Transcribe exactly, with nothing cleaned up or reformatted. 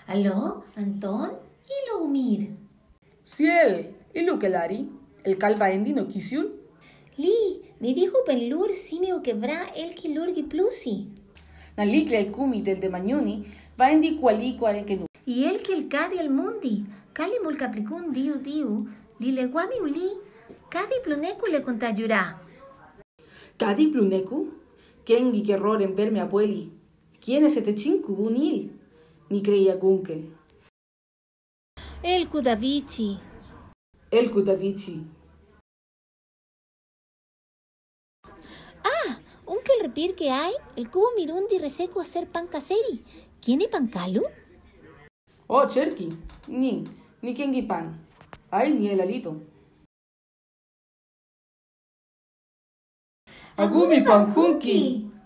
Aló, Antón? Ilo umir. Ciel, ilu kelari, el calva endi no kisiul. Li, ni dijo penlur simio quebra el kilurgi plusi. Nalikle el kumi del de mañuni, va endi kuali kuare kenu. Y el que el cadi el mundi, cali mulcaplicun diu diu, li leguami uli, cadi plunecu le contayurá. Cadi pluneku, kengi que error en verme abueli. ¿Quién es este chinku bunil? Ni creía gunke. El kudavichi. El kutavichi. Ah, un que el repir que hay, el cubo mirundi reseco hacer pan caseri. ¿Quién es pancalu? Oh, cherki, ni, ni kengi pan. Ay, ni el alito. Agumi panjunki.